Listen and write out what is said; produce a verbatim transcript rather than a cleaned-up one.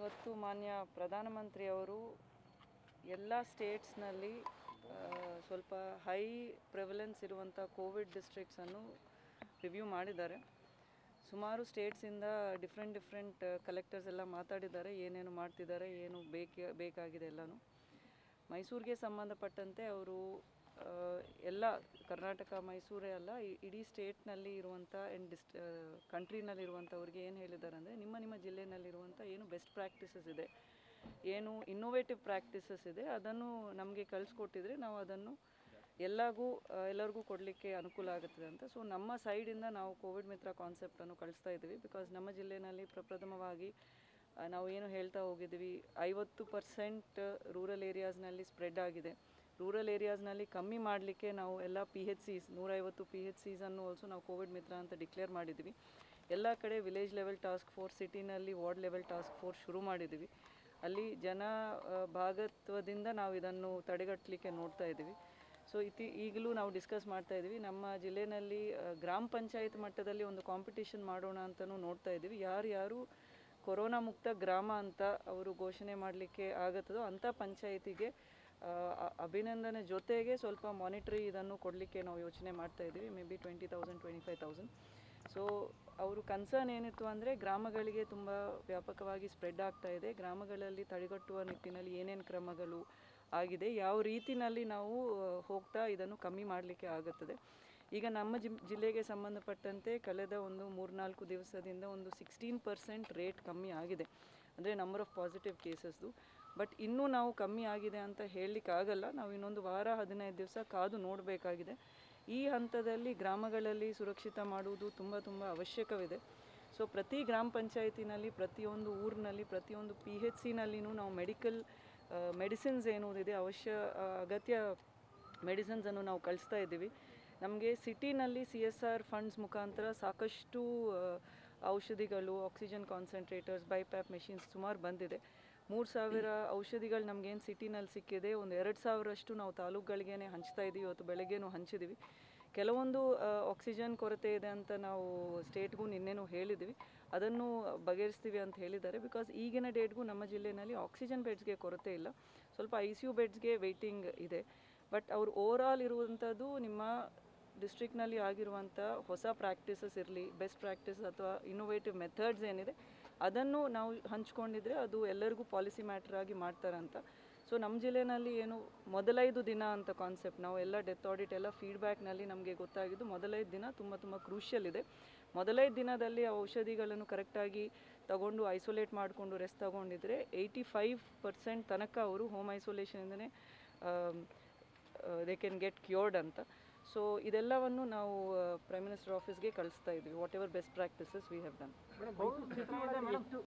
ಇವತ್ತು ಮಾನ್ಯ ಪ್ರಧಾನಮಂತ್ರಿಯವರು ಎಲ್ಲ ಸ್ಟೇಟ್ಸ್ನಲ್ಲಿ ಸ್ವಲ್ಪ ಹೈ ಪ್ರಿವಲೆನ್ಸ್ ಇರುವಂಥ ಕೋವಿಡ್ ಡಿಸ್ಟ್ರಿಕ್ಟ್ಸನ್ನು ರಿವ್ಯೂ ಮಾಡಿದ್ದಾರೆ. ಸುಮಾರು ಸ್ಟೇಟ್ಸಿಂದ ಡಿಫ್ರೆಂಟ್ ಡಿಫ್ರೆಂಟ್ ಕಲೆಕ್ಟರ್ಸ್ ಎಲ್ಲ ಮಾತಾಡಿದ್ದಾರೆ, ಏನೇನು ಮಾಡ್ತಿದ್ದಾರೆ, ಏನು ಬೇಕ ಬೇಕಾಗಿದೆ ಎಲ್ಲನೂ. ಮೈಸೂರಿಗೆ ಸಂಬಂಧಪಟ್ಟಂತೆ ಅವರು ಎಲ್ಲ ಕರ್ನಾಟಕ ಮೈಸೂರೇ ಅಲ್ಲ, ಇಡೀ ಸ್ಟೇಟ್ನಲ್ಲಿ ಇರುವಂಥ ಆ್ಯಂಡ್ ಡಿಸ್ಟ್ ಕಂಟ್ರಿನಲ್ಲಿರುವಂಥವ್ರಿಗೆ ಏನು ಹೇಳಿದ್ದಾರೆ ಅಂದರೆ, ನಿಮ್ಮ ನಿಮ್ಮ ಜಿಲ್ಲೆಯಲ್ಲಿರುವಂಥ ಏನು ಬೆಸ್ಟ್ ಪ್ರಾಕ್ಟೀಸಸ್ ಇದೆ, ಏನು ಇನ್ನೋವೇಟಿವ್ ಪ್ರಾಕ್ಟೀಸಸ್ ಇದೆ, ಅದನ್ನು ನಮಗೆ ಕಳಿಸ್ಕೊಟ್ಟಿದ್ರೆ ನಾವು ಅದನ್ನು ಎಲ್ಲರಿಗೂ ಎಲ್ಲರಿಗೂ ಕೊಡಲಿಕ್ಕೆ ಅನುಕೂಲ ಆಗುತ್ತದೆ ಅಂತ. ಸೊ ನಮ್ಮ ಸೈಡಿಂದ ನಾವು ಕೋವಿಡ್ ಮಿತ್ರ ಕಾನ್ಸೆಪ್ಟನ್ನು ಕಳಿಸ್ತಾ ಇದ್ದೀವಿ. ಬಿಕಾಸ್ ನಮ್ಮ ಜಿಲ್ಲೆಯಲ್ಲಿ ಪ್ರಪ್ರಥಮವಾಗಿ ನಾವು ಏನು ಹೇಳ್ತಾ ಹೋಗಿದ್ವಿ, ಐವತ್ತು ಪರ್ಸೆಂಟ್ ರೂರಲ್ ಏರಿಯಾಸ್ನಲ್ಲಿ ಸ್ಪ್ರೆಡ್ ಆಗಿದೆ. ರೂರಲ್ ಏರಿಯಾಸ್ನಲ್ಲಿ ಕಮ್ಮಿ ಮಾಡಲಿಕ್ಕೆ ನಾವು ಎಲ್ಲ ಪಿ ಹೆಚ್ ಸಿಸ್ ನೂರೈವತ್ತು ಪಿ ಹೆಚ್ ಸಿಸನ್ನು ಆಲ್ಸೋ ನಾವು ಕೋವಿಡ್ ಮಿತ್ರ ಅಂತ ಡಿಕ್ಲೇರ್ ಮಾಡಿದ್ವಿ. ಎಲ್ಲ ಕಡೆ ವಿಲೇಜ್ ಲೆವೆಲ್ ಟಾಸ್ಕ್ ಫೋರ್ಸ್, ಸಿಟಿನಲ್ಲಿ ವಾರ್ಡ್ ಲೆವೆಲ್ ಟಾಸ್ಕ್ ಫೋರ್ಸ್ ಶುರು ಮಾಡಿದ್ದೀವಿ. ಅಲ್ಲಿ ಜನ ಭಾಗತ್ವದಿಂದ ನಾವು ಇದನ್ನು ತಡೆಗಟ್ಟಲಿಕ್ಕೆ ನೋಡ್ತಾ ಇದ್ದೀವಿ. ಸೊ ಇತಿ ಈಗಲೂ ನಾವು ಡಿಸ್ಕಸ್ ಮಾಡ್ತಾ ಇದ್ದೀವಿ, ನಮ್ಮ ಜಿಲ್ಲೆಯಲ್ಲಿ ಗ್ರಾಮ ಪಂಚಾಯತ್ ಮಟ್ಟದಲ್ಲಿ ಒಂದು ಕಾಂಪಿಟೇಷನ್ ಮಾಡೋಣ ಅಂತಲೂ ನೋಡ್ತಾ ಇದ್ದೀವಿ. ಯಾರು ಯಾರು ಕೊರೋನಾ ಮುಕ್ತ ಗ್ರಾಮ ಅಂತ ಅವರು ಘೋಷಣೆ ಮಾಡಲಿಕ್ಕೆ ಆಗುತ್ತದೋ ಅಂಥ ಪಂಚಾಯತಿಗೆ ಅಭಿನಂದನೆ ಜೊತೆಗೆ ಸ್ವಲ್ಪ ಮಾನಿಟ್ರಿ ಇದನ್ನು ಕೊಡಲಿಕ್ಕೆ ನಾವು ಯೋಚನೆ ಮಾಡ್ತಾ ಇದ್ದೀವಿ. Maybe twenty thousand twenty five thousand so ಅವರು ಕನ್ಸರ್ನ್ ಏನಿತ್ತು ಅಂದರೆ, ಗ್ರಾಮಗಳಿಗೆ ತುಂಬ ವ್ಯಾಪಕವಾಗಿ ಸ್ಪ್ರೆಡ್ ಆಗ್ತಾ ಇದೆ, ಗ್ರಾಮಗಳಲ್ಲಿ ತಡೆಗಟ್ಟುವ ನಿಟ್ಟಿನಲ್ಲಿ ಏನೇನು ಕ್ರಮಗಳು ಆಗಿದೆ, ಯಾವ ರೀತಿಯಲ್ಲಿ ನಾವು ಹೋಗ್ತಾ ಇದನ್ನು ಕಮ್ಮಿ ಮಾಡಲಿಕ್ಕೆ ಆಗುತ್ತದೆ. ಈಗ ನಮ್ಮ ಜಿ ಜಿಲ್ಲೆಗೆ ಸಂಬಂಧಪಟ್ಟಂತೆ ಕಳೆದ ಒಂದು ಮೂರ್ನಾಲ್ಕು ದಿವಸದಿಂದ ಒಂದು ಸಿಕ್ಸ್ಟೀನ್ ಪರ್ಸೆಂಟ್ ರೇಟ್ ಕಮ್ಮಿ ಆಗಿದೆ, ಅಂದರೆ ನಂಬರ್ ಆಫ್ ಪಾಸಿಟಿವ್ ಕೇಸಸ್ದು. ಬಟ್ ಇನ್ನೂ ನಾವು ಕಮ್ಮಿ ಆಗಿದೆ ಅಂತ ಹೇಳಲಿಕ್ಕಾಗಲ್ಲ, ನಾವು ಇನ್ನೊಂದು ವಾರ ಹದಿನೈದು ದಿವಸ ಕಾದು ನೋಡಬೇಕಾಗಿದೆ. ಈ ಹಂತದಲ್ಲಿ ಗ್ರಾಮಗಳಲ್ಲಿ ಸುರಕ್ಷಿತ ಮಾಡುವುದು ತುಂಬ ತುಂಬ ಅವಶ್ಯಕವಿದೆ. ಸೊ ಪ್ರತಿ ಗ್ರಾಮ ಪಂಚಾಯತಿನಲ್ಲಿ, ಪ್ರತಿಯೊಂದು ಊರಿನಲ್ಲಿ, ಪ್ರತಿಯೊಂದು ಪಿ ಹೆಚ್ ಸಿನಲ್ಲಿನೂ ನಾವು ಮೆಡಿಕಲ್ ಮೆಡಿಸಿನ್ಸ್ ಏನುವುದಿದೆ ಅವಶ್ಯ ಅಗತ್ಯ ಮೆಡಿಸಿನ್ಸನ್ನು ನಾವು ಕಳಿಸ್ತಾ ಇದ್ದೀವಿ. ನಮಗೆ ಸಿಟಿನಲ್ಲಿ ಸಿ ಎಸ್ ಆರ್ ಫಂಡ್ಸ್ ಮುಖಾಂತರ ಸಾಕಷ್ಟು ಔಷಧಿಗಳು, ಆಕ್ಸಿಜನ್ ಕಾನ್ಸಂಟ್ರೇಟರ್ಸ್, ಬೈಪ್ಯಾಪ್ ಮೆಷಿನ್ಸ್ ಸುಮಾರು ಬಂದಿದೆ. ಮೂರು ಸಾವಿರ ಔಷಧಿಗಳು ನಮಗೇನು ಸಿಟಿನಲ್ಲಿ ಸಿಕ್ಕಿದೆ, ಒಂದು ಎರಡು ಸಾವಿರಷ್ಟು ನಾವು ತಾಲೂಕುಗಳಿಗೇ ಹಂಚ್ತಾ ಇದ್ದೀವಿ. ಇವತ್ತು ಬೆಳಗ್ಗೆನೂ ಹಂಚಿದ್ದೀವಿ. ಕೆಲವೊಂದು ಆಕ್ಸಿಜನ್ ಕೊರತೆ ಇದೆ ಅಂತ ನಾವು ಸ್ಟೇಟ್ಗೂ ನಿನ್ನೆನೂ ಹೇಳಿದ್ವಿ, ಅದನ್ನು ಬಗೆಹರಿಸ್ತೀವಿ ಅಂತ ಹೇಳಿದ್ದಾರೆ. ಬಿಕಾಸ್ ಈಗಿನ ಡೇಟ್ಗೂ ನಮ್ಮ ಜಿಲ್ಲೆಯಲ್ಲಿ ಆಕ್ಸಿಜನ್ ಬೆಡ್ಸ್ಗೆ ಕೊರತೆ ಇಲ್ಲ, ಸ್ವಲ್ಪ ಐ ಸಿ ಯು ಬೆಡ್ಸ್ಗೆ ವೆಯ್ಟಿಂಗ್ ಇದೆ. ಬಟ್ ಅವ್ರು ಓವರ್ ಆಲ್ ಇರುವಂಥದ್ದು ನಿಮ್ಮ ಡಿಸ್ಟ್ರಿಕ್ನಲ್ಲಿ ಆಗಿರುವಂಥ ಹೊಸ ಪ್ರಾಕ್ಟೀಸಸ್ ಇರಲಿ, ಬೆಸ್ಟ್ ಪ್ರಾಕ್ಟೀಸ್ ಅಥವಾ ಇನ್ನೋವೇಟಿವ್ ಮೆಥಡ್ಸ್ ಏನಿದೆ ಅದನ್ನು ನಾವು ಹಂಚ್ಕೊಂಡಿದ್ರೆ ಅದು ಎಲ್ಲರಿಗೂ ಪಾಲಿಸಿ ಮ್ಯಾಟ್ರ್ ಆಗಿ ಮಾಡ್ತಾರಂತ. ಸೊ ನಮ್ಮ ಜಿಲ್ಲೆಯಲ್ಲಿ ಏನು ಮೊದಲೈದು ದಿನ ಅಂತ ಕಾನ್ಸೆಪ್ಟ್, ನಾವು ಎಲ್ಲ ಡೆತ್ ಆಡಿಟ್ ಎಲ್ಲ ಫೀಡ್ಬ್ಯಾಕ್ನಲ್ಲಿ ನಮಗೆ ಗೊತ್ತಾಗಿದ್ದು ಮೊದಲೈದು ದಿನ ತುಂಬ ತುಂಬ ಕ್ರೂಷಿಯಲ್ ಇದೆ. ಮೊದಲೈದು ದಿನದಲ್ಲಿ ಔಷಧಿಗಳನ್ನು ಕರೆಕ್ಟಾಗಿ ತಗೊಂಡು ಐಸೋಲೇಟ್ ಮಾಡಿಕೊಂಡು ರೆಸ್ಟ್ ತಗೊಂಡಿದ್ರೆ ಏಯ್ಟಿ ಫೈವ್ ಪರ್ಸೆಂಟ್ ತನಕ ಅವರು ಹೋಮ್ ಐಸೋಲೇಷನಿಂದನೇ ದೇ ಕ್ಯಾನ್ ಗೆಟ್ ಕ್ಯೂರ್ಡ್ ಅಂತ. ಸೊ ಇದೆಲ್ಲವನ್ನು ನಾವು ಪ್ರೈಮ್ ಮಿನಿಸ್ಟರ್ ಆಫೀಸ್ಗೆ ಕಳಿಸ್ತಾ ಇದ್ವಿ, whatever best practices we have done.